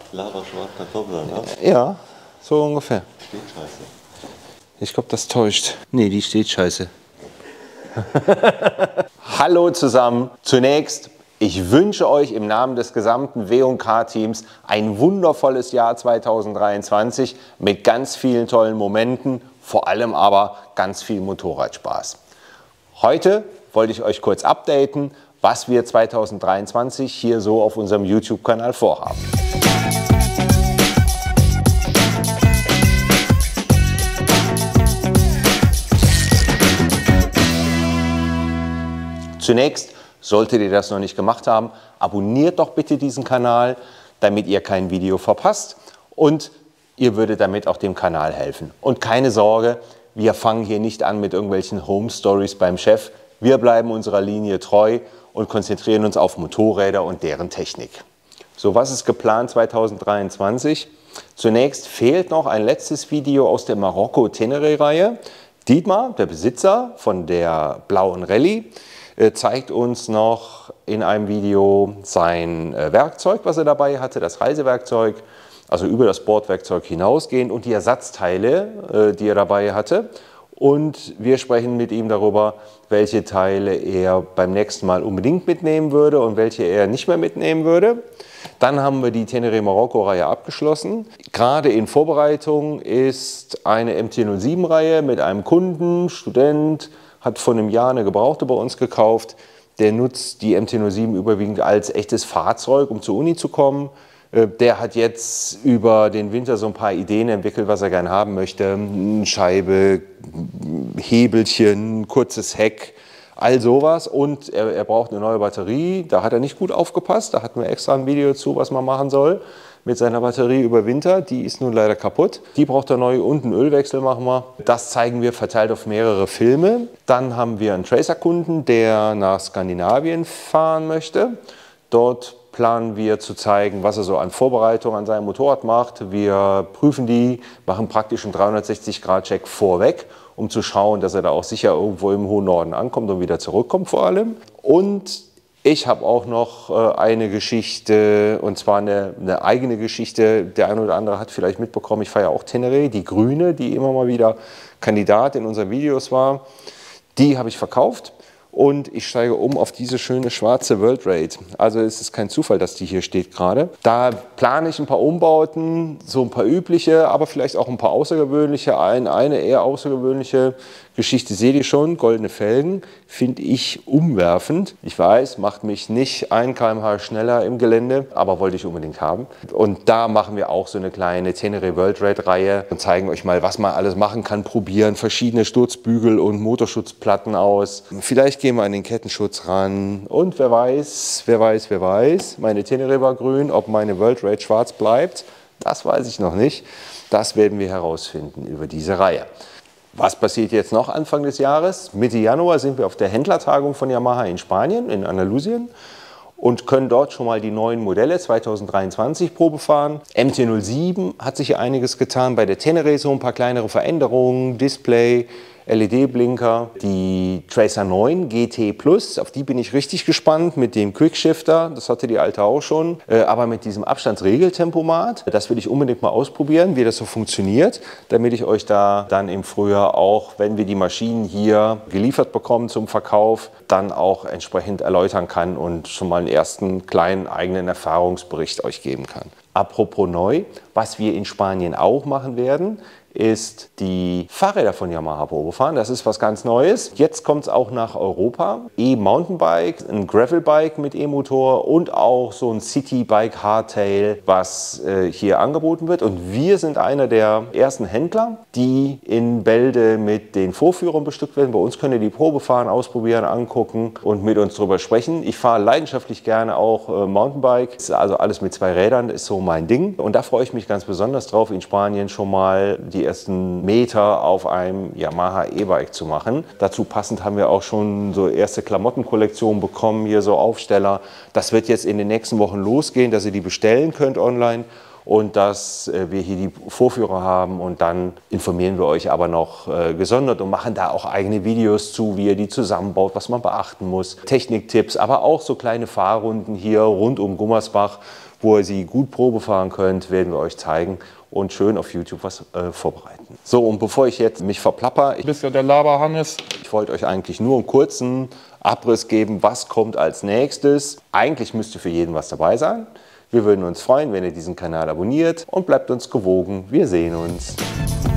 Lava schwarz Kartoffelsalat. Ja, so ungefähr. Steht scheiße. Ich glaube, das täuscht. Nee, die steht scheiße. Hallo zusammen. Zunächst, ich wünsche euch im Namen des gesamten W&K-Teams ein wundervolles Jahr 2023 mit ganz vielen tollen Momenten, vor allem aber ganz viel Motorradspaß. Heute wollte ich euch kurz updaten, was wir 2023 hier so auf unserem YouTube-Kanal vorhaben. Zunächst, solltet ihr das noch nicht gemacht haben, abonniert doch bitte diesen Kanal, damit ihr kein Video verpasst und ihr würdet damit auch dem Kanal helfen. Und keine Sorge, wir fangen hier nicht an mit irgendwelchen Home Stories beim Chef. Wir bleiben unserer Linie treu und konzentrieren uns auf Motorräder und deren Technik. So, was ist geplant 2023? Zunächst fehlt noch ein letztes Video aus der Marokko-Tenere-Reihe. Dietmar, der Besitzer von der blauen Rallye, zeigt uns noch in einem Video sein Werkzeug, was er dabei hatte, das Reisewerkzeug, also über das Bordwerkzeug hinausgehend und die Ersatzteile, die er dabei hatte. Und wir sprechen mit ihm darüber, welche Teile er beim nächsten Mal unbedingt mitnehmen würde und welche er nicht mehr mitnehmen würde. Dann haben wir die Tenere Marokko-Reihe abgeschlossen. Gerade in Vorbereitung ist eine MT-07-Reihe mit einem Kunden, Student, hat vor einem Jahr eine Gebrauchte bei uns gekauft. Der nutzt die MT-07 überwiegend als echtes Fahrzeug, um zur Uni zu kommen. Der hat jetzt über den Winter so ein paar Ideen entwickelt, was er gerne haben möchte. Eine Scheibe, Hebelchen, kurzes Heck, all sowas. Und er braucht eine neue Batterie. Da hat er nicht gut aufgepasst. Da hatten wir extra ein Video zu, was man machen soll mit seiner Batterie über Winter. Die ist nun leider kaputt. Die braucht er neu und einen Ölwechsel machen wir. Das zeigen wir verteilt auf mehrere Filme. Dann haben wir einen Tracer-Kunden, der nach Skandinavien fahren möchte. Dort planen wir zu zeigen, was er so an Vorbereitung an seinem Motorrad macht. Wir prüfen die, machen praktisch einen 360-Grad-Check vorweg, um zu schauen, dass er da auch sicher irgendwo im hohen Norden ankommt und wieder zurückkommt vor allem. Und ich habe auch noch eine Geschichte, und zwar eine eigene Geschichte. Der eine oder andere hat vielleicht mitbekommen, ich fahre ja auch Tenere, die grüne, die immer mal wieder Kandidat in unseren Videos war. Die habe ich verkauft. Und ich steige um auf diese schöne schwarze World Raid. Also es ist kein Zufall, dass die hier steht gerade. Da plane ich ein paar Umbauten, so ein paar übliche, aber vielleicht auch ein paar außergewöhnliche. Eine eher außergewöhnliche Geschichte seht ihr schon, goldene Felgen, finde ich umwerfend. Ich weiß, macht mich nicht 1 km/h schneller im Gelände, aber wollte ich unbedingt haben. Und da machen wir auch so eine kleine Tenere World Raid Reihe und zeigen euch mal, was man alles machen kann, probieren verschiedene Sturzbügel und Motorschutzplatten aus. Vielleicht gehen wir an den Kettenschutz ran und wer weiß, meine Tenere war grün, ob meine World Raid schwarz bleibt, das weiß ich noch nicht. Das werden wir herausfinden über diese Reihe. Was passiert jetzt noch Anfang des Jahres? Mitte Januar sind wir auf der Händlertagung von Yamaha in Spanien, in Andalusien, und können dort schon mal die neuen Modelle 2023 Probe fahren. MT-07 hat sich hier einiges getan, bei der Tenere so ein paar kleinere Veränderungen, Display, LED-Blinker, die Tracer 9 GT Plus, auf die bin ich richtig gespannt mit dem Quickshifter, das hatte die alte auch schon, aber mit diesem Abstandsregeltempomat, das will ich unbedingt mal ausprobieren, wie das so funktioniert, damit ich euch da dann im Frühjahr auch, wenn wir die Maschinen hier geliefert bekommen zum Verkauf, dann auch entsprechend erläutern kann und schon mal einen ersten kleinen eigenen Erfahrungsbericht euch geben kann. Apropos neu, was wir in Spanien auch machen werden, ist die Fahrräder von Yamaha Probe fahren. Das ist was ganz Neues. Jetzt kommt es auch nach Europa. E-Mountainbike, ein Gravelbike mit E-Motor und auch so ein Citybike Hardtail, was hier angeboten wird. Und wir sind einer der ersten Händler, die in Bälde mit den Vorführern bestückt werden. Bei uns könnt ihr die Probe fahren, ausprobieren, angucken und mit uns drüber sprechen. Ich fahre leidenschaftlich gerne auch Mountainbike. Also alles mit 2 Rädern ist so mein Ding. Und da freue ich mich ganz besonders drauf, in Spanien schon mal die ersten Meter auf einem Yamaha E-Bike zu machen. Dazu passend haben wir auch schon so erste Klamottenkollektionen bekommen, hier so Aufsteller. Das wird jetzt in den nächsten Wochen losgehen, dass ihr die bestellen könnt online und dass wir hier die Vorführer haben und dann informieren wir euch aber noch gesondert und machen da auch eigene Videos zu, wie ihr die zusammenbaut, was man beachten muss, Techniktipps, aber auch so kleine Fahrrunden hier rund um Gummersbach, wo ihr sie gut Probe fahren könnt, werden wir euch zeigen und schön auf YouTube was vorbereiten. So, und bevor ich jetzt mich verplapper, Du bist ja der Laberhannes. ich wollte euch eigentlich nur einen kurzen Abriss geben, was kommt als nächstes. Eigentlich müsste für jeden was dabei sein. Wir würden uns freuen, wenn ihr diesen Kanal abonniert und bleibt uns gewogen. Wir sehen uns.